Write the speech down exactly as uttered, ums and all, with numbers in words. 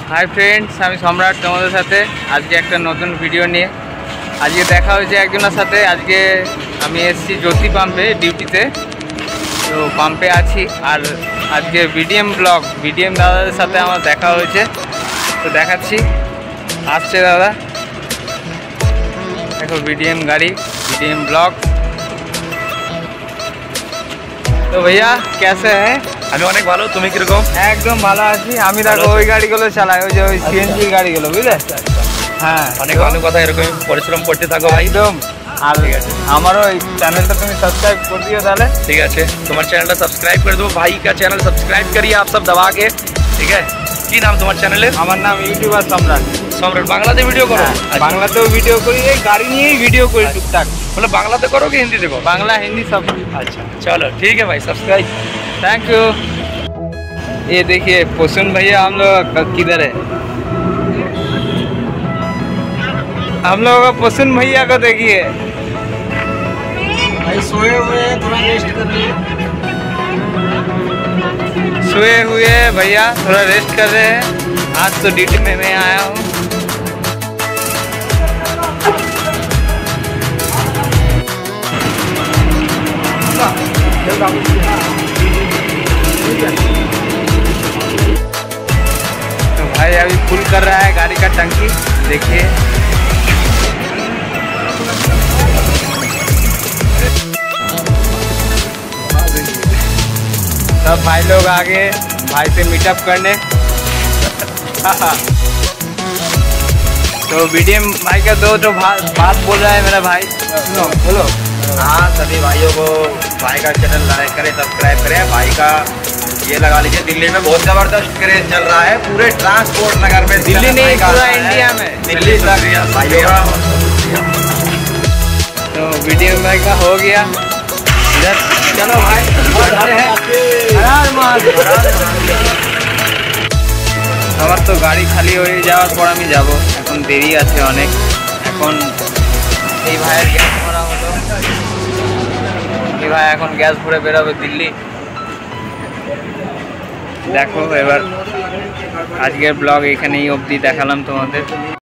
Hi friends, আমি সম্রাট তোমাদের সাথে আজকে একটা নতুন ভিডিও নিয়ে আজকে দেখা হয়েছে একজনের সাথে। আজকে আমি এসেছি জ্যোতি পাম্পে ডিউটিতে, তো পাম্পে আছি। আর আজকে বিডিএম ব্লগ বিডিএম দাদাদের সাথে আমার দেখা হয়েছে, তো দেখাচ্ছি। আসছে দাদা, দেখো বিডিএম গাড়ি, বিডিএम ब्लॉग। তো ভাইয়া कैसे है? আমি অনেক ভালো, তুমি কিরকম? একদম ভালো আছি। আমি দেখো ওই গাড়িগুলো চালাই, ওই যে ওই সিএনজি গাড়িগুলো, বুঝলে? হ্যাঁ, অনেক ভালো কথা, এরকম পরিশ্রম করতে থাকো ভাই। একদম। আর ঠিক আছে, আমারও এই চ্যানেলটা তুমি সাবস্ক্রাইব করে দিও তাহলে। ठीक है, तुम्हारे चैनल सब्सक्राइब कर दो, भाई का चैनल सब्सक्राइब करिए आप सब दबा के। ठीक है, কি নাম তোমার চ্যানেলের? আমার নাম ইউটিউবার সম্রাট। সম্রাট বাংলাতে ভিডিও করো? বাংলাতেও ভিডিও করি, এই গাড়ি নিয়েই ভিডিও করি টুকটাক। মানে বাংলাতে করো কি হিন্দিতে করো? বাংলা हिंदी सब। अच्छा चलो ठीक है भाई, सब्सक्राइब। Thank you. ये देखिए पोषण भैया हम लोग किधर है, हम लोगों का पोषण भैया को देखिए भाई सोए हुए हैं, थोड़ा रेस्ट कर रहे हैं। सोए हुए भैया थोड़ा रेस्ट कर रहे हैं। आज तो ड्यूटी में मैं आया हूँ। तो भाई अभी फुल कर रहा है गाड़ी का टंकी, देखिए। सब भाई लोग आगे भाई से मीटअप करने। तो बीडीएम भाई का दो तो बात बोल रहा है मेरा भाई, सुनो बोलो। हाँ, सभी भाइयों को भाई का चैनल लाइक करें, सब्सक्राइब करें। भाई का ये लगा लीजिए, दिल्ली में बहुत ज़बरदस्त क्रेज चल रहा है, पूरे ट्रांसपोर्ट नगर में। दिल्ली नहीं, पूरा इंडिया में, दिल्ली तक भाइयों का। तो बीडीएम भाई का हो गया इधर। चलो भाई, আমার তো গাড়ি খালি হয়ে যাওয়ার পর আমি যাব, এখন দেরি আছে অনেক। এখন এই ভাইয়ের গ্যাস ভরা হলো, এই ভাই এখন গ্যাস ভরে বেরোবে দিল্লি। দেখো এবার আজকের ব্লগ এখানেই অবধি দেখালাম তোমাদের।